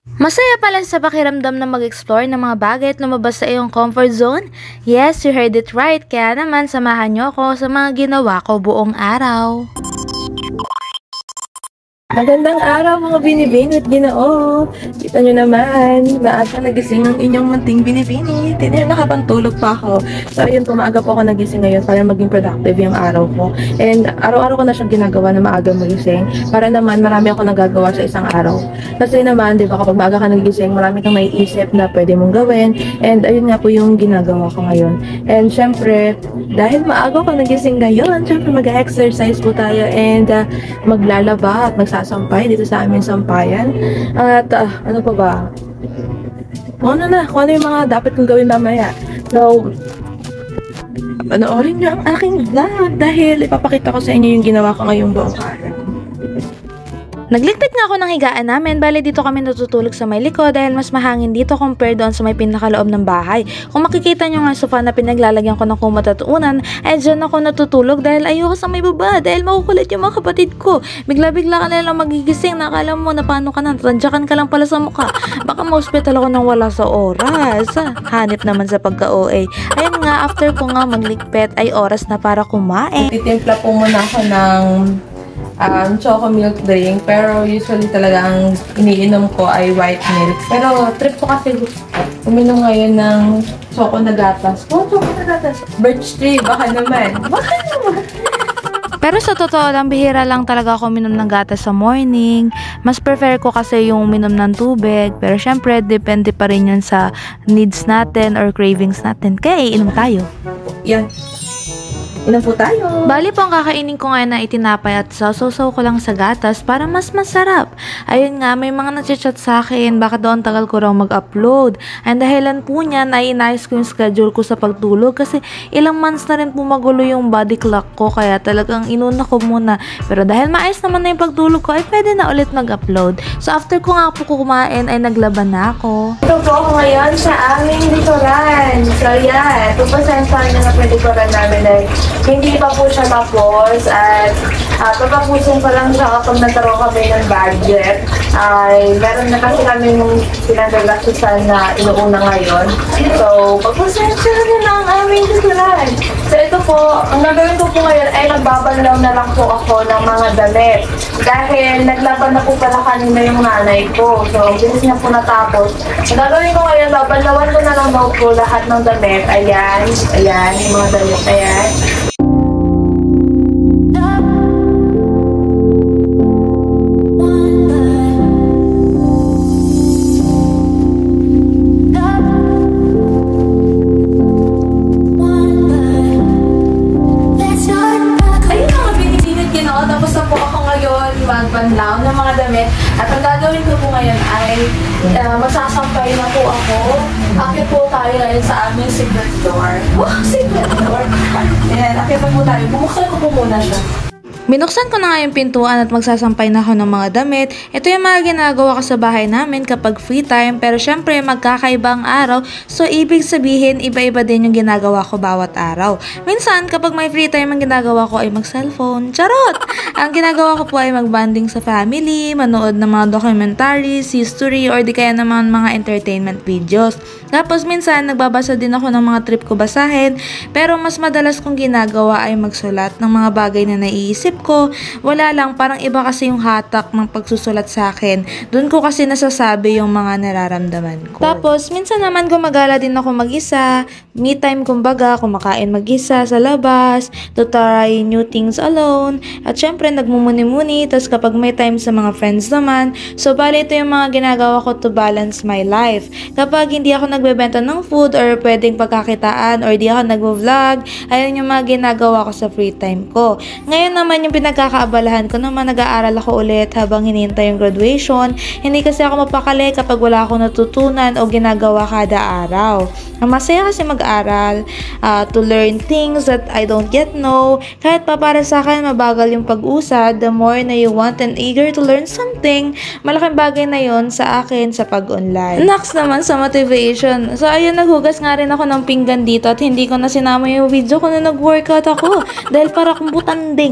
Masaya pala sa pakiramdam na mag-explore ng mga bagay at lumabas sa iyong comfort zone? Yes, you heard it right. Kaya naman samahan niyo ako sa mga ginawa ko buong araw. Magandang araw mga binibini at ginoo. Kita nyo naman, maaga nagising ang inyong munting binibini. Hindi na nakapantulog pa ako. So ayun, maaga po ako nagising ngayon para maging productive yung araw ko. And araw-araw ko na siyang ginagawa na maaga magising. Para naman marami ako nagagawa sa isang araw. Kasi naman, di ba kapag maaga ka nagising, marami kang maiisip na pwede mong gawin. And ayun nga po yung ginagawa ko ngayon. And syempre, dahil maaga ko nagising ngayon, syempre mag-exercise po tayo and maglalaba at magsasampay dito sa aming sampayan. At ano pa ba? Kung ano yung mga dapat kong gawin mamaya. So, panoorin nyo ang aking vlog dahil ipapakita ko sa inyo yung ginawa ko ngayong buong araw. Nagligpit nga ako ng higaan namin, bali dito kami natutulog sa may liko dahil mas mahangin dito compare doon sa may pinakaloob ng bahay. Kung makikita nyo nga sofa na pinaglalagyan ko ng kumot at unan, ay dyan ako natutulog dahil ayoko sa may baba dahil makukulit yung mga kapatid ko. Bigla-bigla ka na lang magigising, nakala mo na paano ka na, tadyakan ka lang pala sa mukha. Baka ma-hospital ako nang wala sa oras. Hanip naman sa pagka-OA. Ayun nga, after ko nga magligpit ay oras na para kumain. Titimpla po muna ako ng choco milk drink, pero usually talaga ang iniinom ko ay white milk. Pero trip ko kasi uminom ngayon ng choco na gatas. Choco na gatas. Birch tree, baka naman. Baka naman. Pero sa totoo lang, bihira lang talaga ako minom ng gatas sa morning. Mas prefer ko kasi yung minom ng tubig. Pero syempre, depende pa rin yun sa needs natin or cravings natin. Kaya iinom tayo. Yan. Inom po tayo. Bali po ang kakainin ko ngayon na itinapay at sausaw ko lang sa gatas para mas masarap. Ayun nga, may mga nag-chat sa akin baka doon tagal ko raw mag-upload. Ang dahilan po niyan ay inayos ko yung schedule ko sa pagtulog kasi ilang months na rin po magulo yung body clock ko kaya talagang inuna ko muna. Pero dahil maayos naman na yung pagtulog ko ay pwede na ulit mag-upload. So after ko nga po kumain ay naglaban na ako. Ito po ako ngayon sa aming likuran. So yan, pupasensyahan nyo na po yung likuran namin ay hindi pa po siya tapos at papapusin pa lang siya kapag nagkaroon kami ng budget. Ay meron na kasi kami yung pinagagastusan na inuuna ngayon. So, pagpasensyahan nyo na ang aming likuran. So ito po, ang nagawin ko po ngayon ay nagbabanlaw na lang po ako ng mga damit. Dahil naglaban na po pala kanina yung nanay ko. So, bilis niya po natapos. Ang gagawin ko ngayon, babanlawan ko na lang daw po lahat ng damit. Ayan, ayan, yung mga damit, ayan. Magbanlaw ng mga damit. At ang gagawin ko po ngayon ay magsasampay na po ako. Akit po tayo ngayon sa aming secret door. Wow, secret door! Ayan, akit po tayo. Bumuksan ko po muna siya. Binuksan ko na nga yung pintuan at magsasampay na ako ng mga damit. Ito yung mga ginagawa ko sa bahay namin kapag free time pero syempre magkakaiba ang araw so ibig sabihin iba-iba din yung ginagawa ko bawat araw. Minsan kapag may free time ang ginagawa ko ay mag-cellphone. Charot! Ang ginagawa ko po ay mag-bonding sa family, manood ng mga documentaries, history or di kaya naman mga entertainment videos. Tapos minsan nagbabasa din ako ng mga trip ko basahin pero mas madalas kong ginagawa ay magsulat ng mga bagay na naiisip ko. Wala lang, parang iba kasi yung hatak ng pagsusulat sa akin. Doon ko kasi nasasabi yung mga nararamdaman ko. Tapos, minsan naman gumagala din ako mag-isa. Me time kumbaga, kumakain mag-isa sa labas, to try new things alone. At syempre, nagmumuni-muni. Tapos kapag may time sa mga friends naman. So, bali ito yung mga ginagawa ko to balance my life. Kapag hindi ako nagbebenta ng food or pwedeng pagkakitaan or di ako nagvo-vlog, ayun yung mga ginagawa ko sa free time ko. Ngayon naman yung pinagkakaabalahan ko naman, nag-aaral ako ulit habang hinihintay yung graduation. Hindi kasi ako mapakali kapag wala akong natutunan o ginagawa kada araw. Ang masaya kasi mag-aral, to learn things that I don't yet know. Kahit pa para sa akin mabagal yung pag-usad, the more na you want and eager to learn something, malaking bagay na yon sa akin sa pag-online. Next naman sa motivation. So ayun, naghugas nga rin ako ng pinggan dito at hindi ko na sinama yung video ko na nag-workout ako. Dahil para akong butanding. Hindi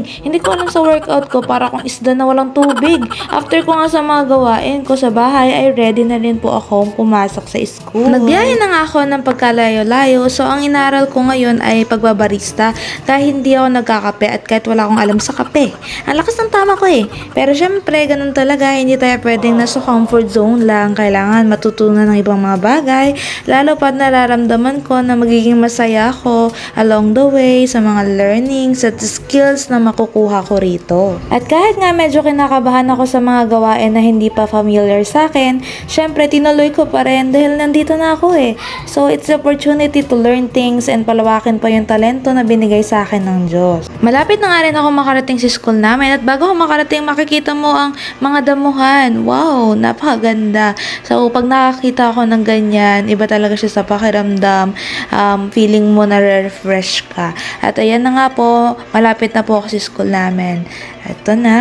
ko alam sa workout ko, para kung isda na walang tubig. After ko nga sa mga gawain ko sa bahay, ay ready na rin po akong pumasok sa school. Nagbiyahe na nga ako ng pagkalayo-layo, so ang inaral ko ngayon ay pagbabarista, kahit hindi ako nagkakape at kahit wala akong alam sa kape. Ang lakas ng tama ko eh. Pero syempre, ganun talaga, hindi tayo pwedeng nasa comfort zone lang. Kailangan matutunan ng ibang mga bagay, lalo pat nararamdaman ko na magiging masaya ako along the way sa mga learnings at skills na makukuha ko rito. At kahit nga medyo kinakabahan ako sa mga gawain na hindi pa familiar sa akin, syempre tinuloy ko pa rin dahil nandito na ako eh. So it's the opportunity to learn things and palawakin pa yung talento na binigay sa akin ng Diyos. Malapit na nga rin ako makarating sa school namin, at bago ako makarating, makikita mo ang mga damuhan. Wow, napakaganda. So pag nakakita ako ng ganyan, iba talaga siya sa pakiramdam. Feeling mo na refresh ka. At ayan na nga po, malapit na po ako sa school namin. Ito na.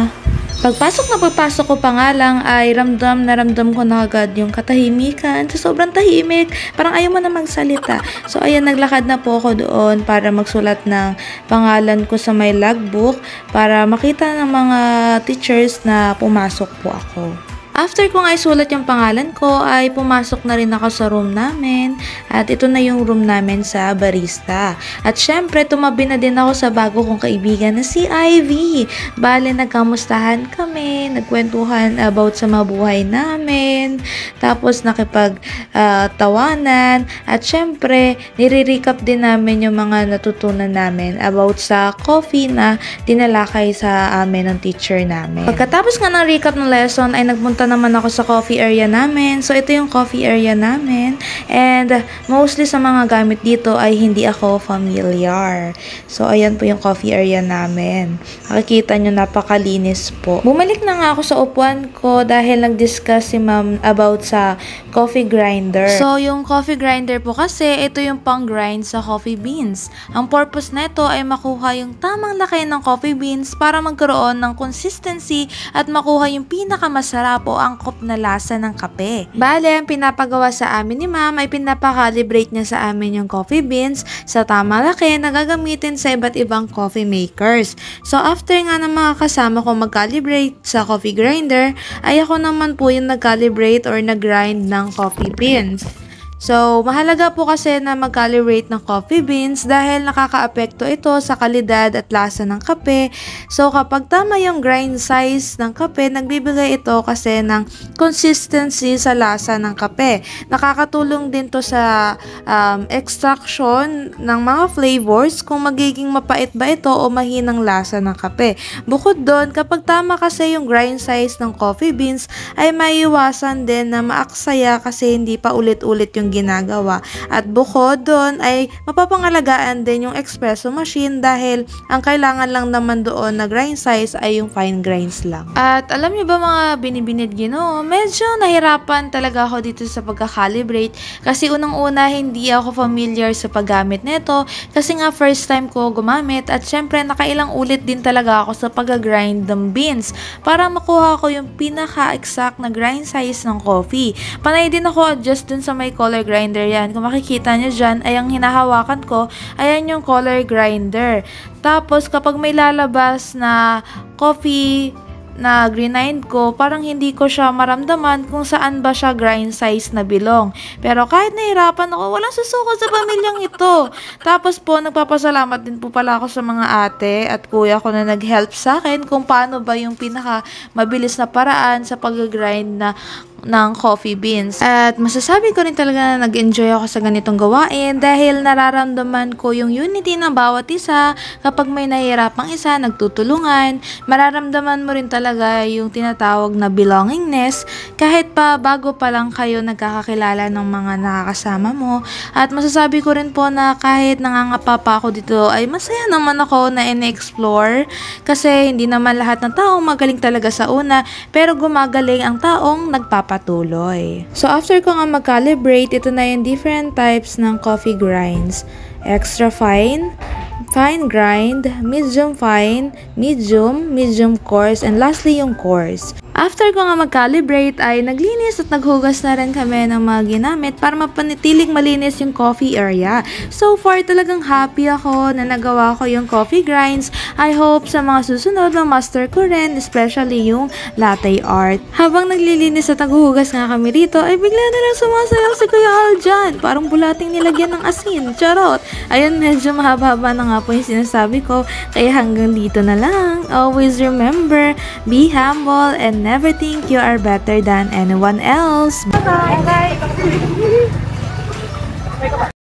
Pagpasok ko pa nga lang ay ramdam ko na agad yung katahimikan. So, sobrang tahimik. Parang ayaw mo na magsalita. So, ayan, naglakad na po ako doon para magsulat ng pangalan ko sa my logbook para makita ng mga teachers na pumasok po ako. After ko nga isulat yung pangalan ko, ay pumasok na rin ako sa room namin. At ito na yung room namin sa barista. At syempre, tumabi na din ako sa bago kong kaibigan na si Ivy. Bale, nagkamustahan kami, nagkwentuhan about sa mabuhay namin. Tapos, nakipagtawanan. At syempre, nire-recap din namin yung mga natutunan namin about sa coffee na dinalakay sa amin ng teacher namin. Pagkatapos nga ng recap ng lesson, ay nagpunta naman ako sa coffee area namin. So, ito yung coffee area namin. And, mostly sa mga gamit dito ay hindi ako familiar. So, ayan po yung coffee area namin. Makikita nyo, napakalinis po. Bumalik na nga ako sa upuan ko dahil nag-discuss si ma'am about sa coffee grinder. So, yung coffee grinder po kasi, ito yung pang-grind sa coffee beans. Ang purpose nito ay makuha yung tamang laki ng coffee beans para magkaroon ng consistency at makuha yung pinakamasarap o angkop na lasa ng kape. Bale, ang pinapagawa sa amin ni ma'am ay pinapakalibrate niya sa amin yung coffee beans sa tamang laki na gagamitin sa iba't ibang coffee makers. So, after nga ng mga kasama ko mag-calibrate sa coffee grinder, ay ako naman po yung nag-calibrate or nag-grind ng coffee beans. So, mahalaga po kasi na mag-calibrate ng coffee beans dahil nakakaapekto ito sa kalidad at lasa ng kape. So, kapag tama yung grind size ng kape, nagbibigay ito kasi ng consistency sa lasa ng kape. Nakakatulong din to sa extraction ng mga flavors kung magiging mapait ba ito o mahinang lasa ng kape. Bukod doon, kapag tama kasi yung grind size ng coffee beans, ay maiiwasan din na maaksaya kasi hindi pa ulit-ulit yung ginagawa. At bukod doon ay mapapangalagaan din yung espresso machine dahil ang kailangan lang naman doon na grind size ay yung fine grinds lang. At alam niyo ba mga binibinid Ginoo, medyo nahirapan talaga ako dito sa pagka-calibrate kasi unang-una hindi ako familiar sa paggamit nito kasi nga first time ko gumamit at syempre nakailang ulit din talaga ako sa pag-grind ng beans para makuha ko yung pinaka-exact na grind size ng coffee. Panay din ako adjust dun sa may color grinder yan. Kung makikita nyo dyan, ay ang hinahawakan ko, ayan yung color grinder. Tapos, kapag may lalabas na coffee na grind ko, parang hindi ko siya maramdaman kung saan ba siya grind size na bilong. Pero kahit nahirapan ako, walang susuko sa pamilyang ito. Tapos po, nagpapasalamat din po pala ako sa mga ate at kuya ko na nag-help sa akin kung paano ba yung pinaka mabilis na paraan sa pag-grind ng coffee beans. At masasabi ko rin talaga na nag-enjoy ako sa ganitong gawain dahil nararamdaman ko yung unity ng bawat isa. Kapag may nahihirapang isa, nagtutulungan. Mararamdaman mo rin talaga yung tinatawag na belongingness kahit pa bago pa lang kayo nagkakakilala ng mga nakakasama mo. At masasabi ko rin po na kahit nangangapa pa ako dito ay masaya naman ako na in-explore kasi hindi naman lahat ng taong magaling talaga sa una pero gumagaling ang taong nagpapatuloy. So after ko nga mag-calibrate, ito na yung different types ng coffee grinds. Extra fine, fine grind, medium fine, medium coarse, and lastly yung coarse. After ko nga mag-calibrate ay naglinis at naghugas na rin kami ng mga ginamit para mapanatiling malinis yung coffee area. So far talagang happy ako na nagawa ko yung coffee grinds. I hope sa mga susunod ma-master ko rin, especially yung latte art. Habang naglilinis at naghuhugas nga kami rito ay bigla na lang sumasayaw si Kuya Al dyan. Parang bulating nilagyan ng asin. Charot! Ayun, medyo mahaba-haba na nga po yung sinasabi ko. Kaya hanggang dito na lang. Always remember, be humble and never think you are better than anyone else. Bye!